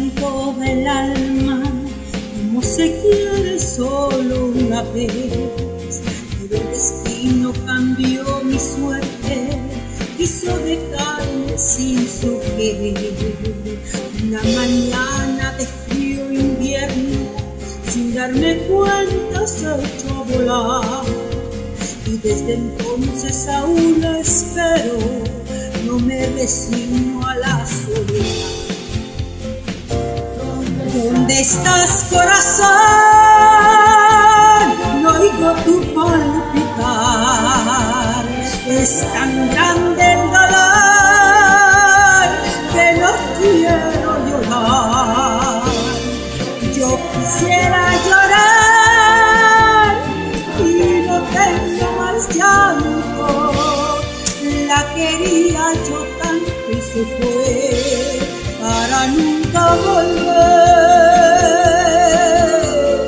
viento del alma, como se quiere solo una vez. Pero el destino cambió mi suerte, quiso dejarme sin su querer. Una mañana de frío invierno, sin darme cuenta se echó a volar. Y desde entonces aún la espero, no me resigno a la soledad. ¿Dónde estás, corazón? No oigo tu palpitar. Es tan grande el dolor que no quiero llorar. Yo quisiera llorar y no tengo más llanto. La quería yo tanto y se fue para nunca volver.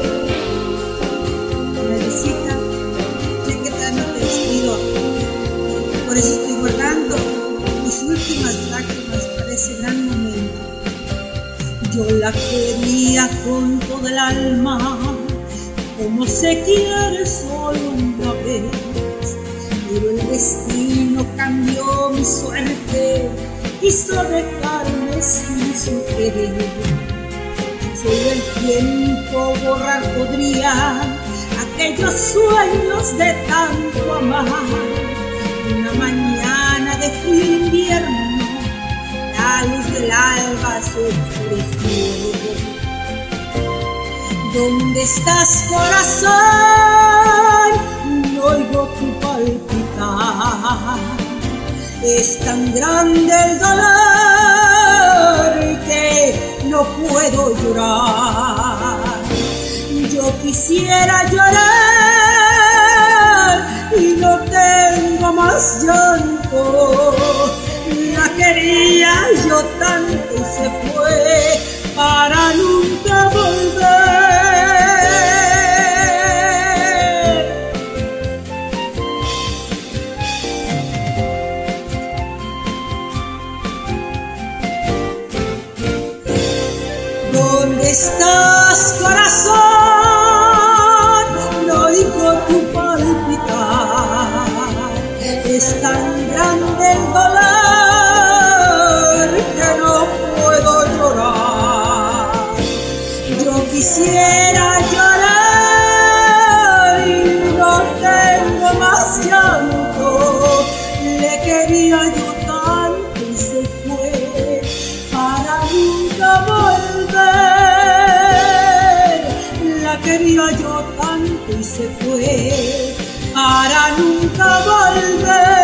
Bebecita, sé que te no te despido, por eso estoy guardando mis últimas lágrimas para ese gran momento. Yo la quería con todo el alma, como se quiere solo una vez. Pero el destino cambió mi suerte, quiso dejarme sin su querer. Solo el tiempo borrar podría aquellos sueños de tanto amar. Una mañana de frío invierno, la luz del alba se oscureció. ¿Dónde estás, corazón? No oigo tu palpitar. Es tan grande el dolor que no puedo llorar. Yo quisiera llorar y no tengo más llanto. La quería yo tanto y se fue para nunca volver. ¿Dónde estás, corazón? No oigo tu palpitar. Es tan grande el dolor que no puedo llorar. Yo quisiera llorar y no tengo más llanto. Le quería yo tanto y se fue para nunca volver. La quería yo tanto y se fue para nunca volver.